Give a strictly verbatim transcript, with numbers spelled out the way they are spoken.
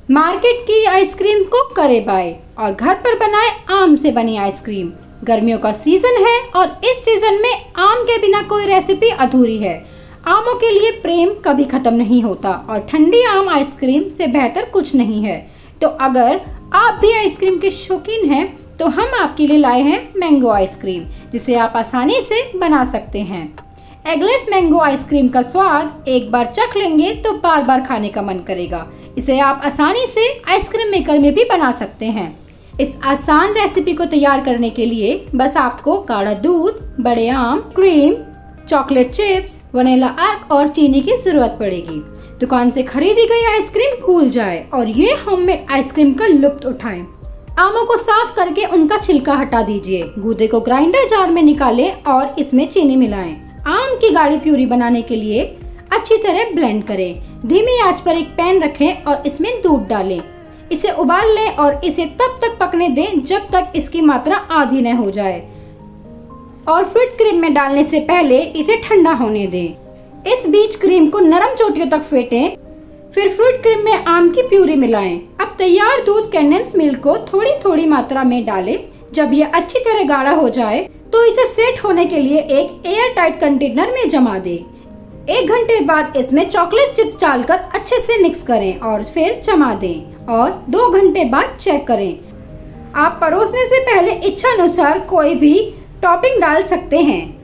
Market की ice cream को करे बाय और घर पर बनाए आम से बनी आइसक्रीम। गर्मियों का सीजन है और इस सीजन में आम के बिना कोई रेसिपी अधूरी है। आमों के लिए प्रेम कभी खत्म नहीं होता और ठंडी आम आइसक्रीम से बेहतर कुछ नहीं है। तो अगर आप भी आइसक्रीम के शौकीन हैं तो हम आपके लिए लाए हैं मैंगो आइसक्रीम, जिसे आप आसानी से बना सकते हैं। एगलेस मैंगो आइसक्रीम का स्वाद एक बार चख लेंगे तो बार बार खाने का मन करेगा। इसे आप आसानी से आइसक्रीम मेकर में भी बना सकते हैं। इस आसान रेसिपी को तैयार करने के लिए बस आपको गाढ़ा दूध, बड़े आम, क्रीम, चॉकलेट चिप्स, वनीला अर्क और चीनी की जरूरत पड़ेगी। दुकान से खरीदी गई आइसक्रीम भूल जाए और ये होममेड आइसक्रीम का लुत्फ उठाएं। आमों को साफ करके उनका छिलका हटा दीजिए। गूदे को ग्राइंडर जार में निकालें और इसमें चीनी मिलाएं। आम की गाढ़ी प्यूरी बनाने के लिए अच्छी तरह ब्लेंड करें। धीमी आंच पर एक पैन रखें और इसमें दूध डालें। इसे उबाल लें और इसे तब तक पकने दें जब तक इसकी मात्रा आधी न हो जाए और फ्रूट क्रीम में डालने से पहले इसे ठंडा होने दें। इस बीच क्रीम को नरम चोटियों तक फेंटें, फिर फ्रूट क्रीम में आम की प्यूरी मिलाएं। अब तैयार दूध कंडेंस मिल्क को थोड़ी थोड़ी मात्रा में डालें। जब यह अच्छी तरह गाढ़ा हो जाए तो इसे सेट होने के लिए एक एयर टाइट कंटेनर में जमा दें। एक घंटे बाद इसमें चॉकलेट चिप्स डालकर अच्छे से मिक्स करें और फिर जमा दें और दो घंटे बाद चेक करें। आप परोसने से पहले इच्छा अनुसार कोई भी टॉपिंग डाल सकते हैं।